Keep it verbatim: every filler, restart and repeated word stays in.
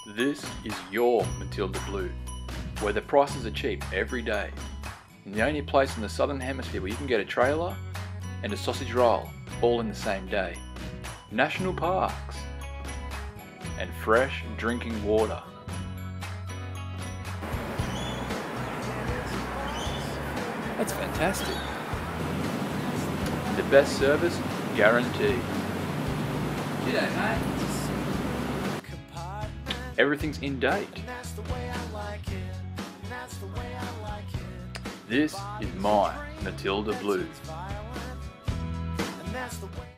This is your Matilda Blue, where the prices are cheap every day. And the only place in the southern hemisphere where you can get a trailer and a sausage roll all in the same day. National parks and fresh drinking water. That's fantastic. The best service guaranteed. G'day, mate. Everything's in date. This is my Matilda Blue.